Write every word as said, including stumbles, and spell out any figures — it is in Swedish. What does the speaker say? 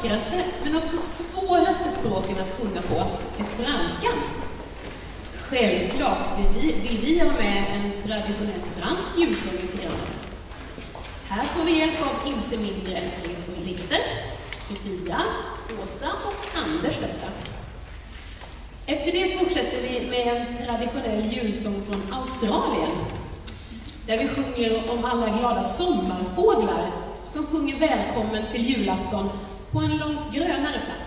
vackraste men också svåraste språken att sjunga på är franskan. Självklart vill vi, vill vi ha med en traditionell fransk julsång i programmet. Här får vi hjälp av inte mindre än tre solister, Sofia, Åsa och Anders detta. Efter det fortsätter vi med en traditionell julsång från Australien, där vi sjunger om alla glada sommarfåglar som sjunger välkommen till julafton på en långt grönare plats.